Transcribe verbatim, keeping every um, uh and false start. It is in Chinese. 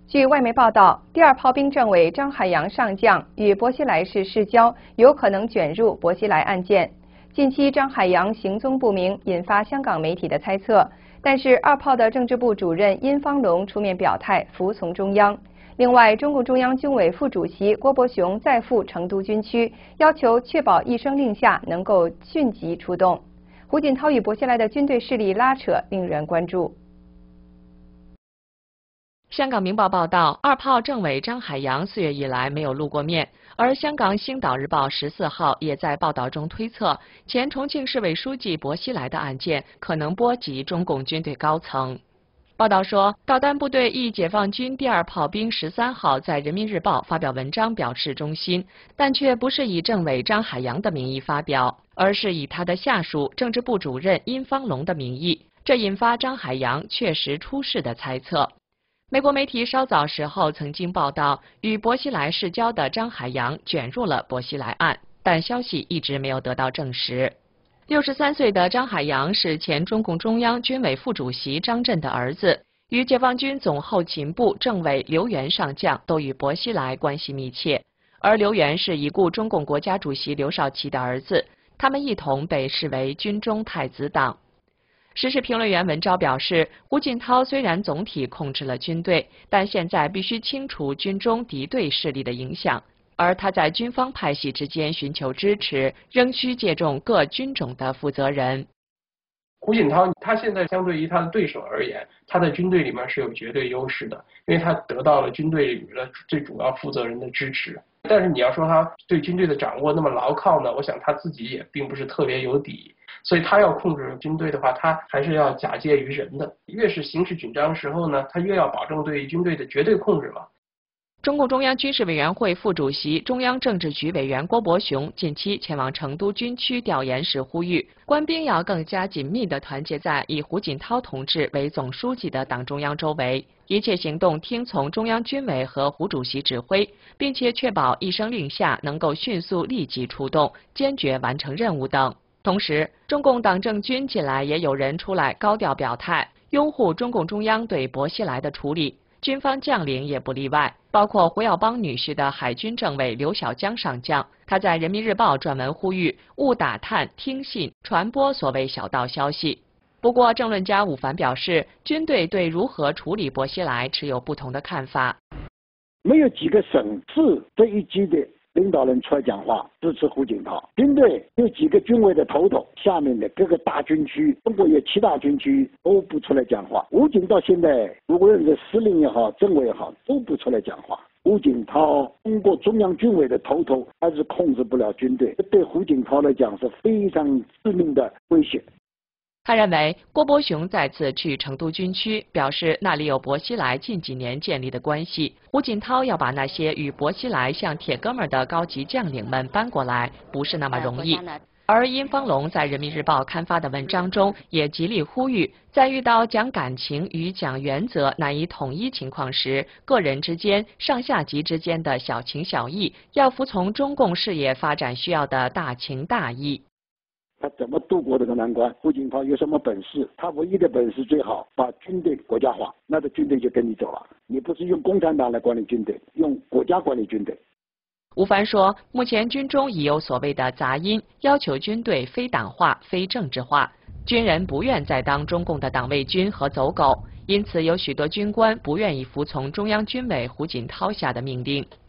据外媒报道，第二炮兵政委张海洋上将与薄熙来氏世交，有可能卷入薄熙来案件。近期张海洋行踪不明，引发香港媒体的猜测。但是二炮的政治部主任殷方龙出面表态，服从中央。另外，中共中央军委副主席郭伯雄再赴成都军区，要求确保一声令下能够迅即出动。胡锦涛与薄熙来的军队势力拉扯令人关注。 香港明报报道，二炮政委张海洋四月以来没有露过面，而香港星岛日报十四号也在报道中推测，前重庆市委书记薄熙来的案件可能波及中共军队高层。报道说，导弹部队一解放军第二炮兵十三号在人民日报发表文章表示忠心，但却不是以政委张海洋的名义发表，而是以他的下属政治部主任殷方龙的名义，这引发张海洋确实出事的猜测。美国媒体稍早时候曾经报道，与薄熙来世交的张海洋卷入了薄熙来案，但消息一直没有得到证实。六十三岁的张海洋是前中共中央军委副主席张震的儿子，与解放军总后勤部政委刘源上将都与薄熙来关系密切，而刘源是已故中共国家主席刘少奇的儿子，他们一同被视为军中太子党。时事评论员文昭表示，胡锦涛虽然总体控制了军队，但现在必须清除军中敌对势力的影响，而他在军方派系之间寻求支持，仍需借重各军种的负责人。 胡锦涛他现在相对于他的对手而言，他在军队里面是有绝对优势的，因为他得到了军队里面的最主要负责人的支持。但是你要说他对军队的掌握那么牢靠呢，我想他自己也并不是特别有底。所以他要控制军队的话，他还是要假借于人的。越是形势紧张的时候呢，他越要保证对军队的绝对控制嘛。 中共中央军事委员会副主席、中央政治局委员郭伯雄近期前往成都军区调研时呼吁，官兵要更加紧密地团结在以胡锦涛同志为总书记的党中央周围，一切行动听从中央军委和胡主席指挥，并且确保一声令下能够迅速立即出动，坚决完成任务等。同时，中共党政军近来也有人出来高调表态，拥护中共中央对薄熙来的处理，军方将领也不例外，包括胡耀邦女婿的海军政委刘小江上将，他在人民日报专门呼吁勿打探、听信、传播所谓小道消息。不过，政论家伍凡表示，军队对如何处理薄熙来持有不同的看法。 没有几个省市这一级的领导人出来讲话支持胡锦涛，军队有几个军委的头头，下面的各个大军区，中国有七大军区都不出来讲话。胡锦涛现在无论是司令也好，政委也好，都不出来讲话。胡锦涛通过中央军委的头头，还是控制不了军队，这对胡锦涛来讲是非常致命的威胁。 他认为，郭伯雄再次去成都军区，表示那里有薄熙来近几年建立的关系。胡锦涛要把那些与薄熙来像铁哥们的高级将领们搬过来，不是那么容易。而殷方龙在人民日报刊发的文章中，也极力呼吁，在遇到讲感情与讲原则难以统一情况时，个人之间、上下级之间的小情小义，要服从中共事业发展需要的大情大义。 他怎么度过这个难关？胡锦涛有什么本事？他唯一的本事最好把军队国家化，那这军队就跟你走了。你不是用共产党来管理军队，用国家管理军队。 吴帆说，目前军中已有所谓的杂音，要求军队非党化、非政治化，军人不愿再当中共的党卫军和走狗，因此有许多军官不愿意服从中央军委胡锦涛下的命令。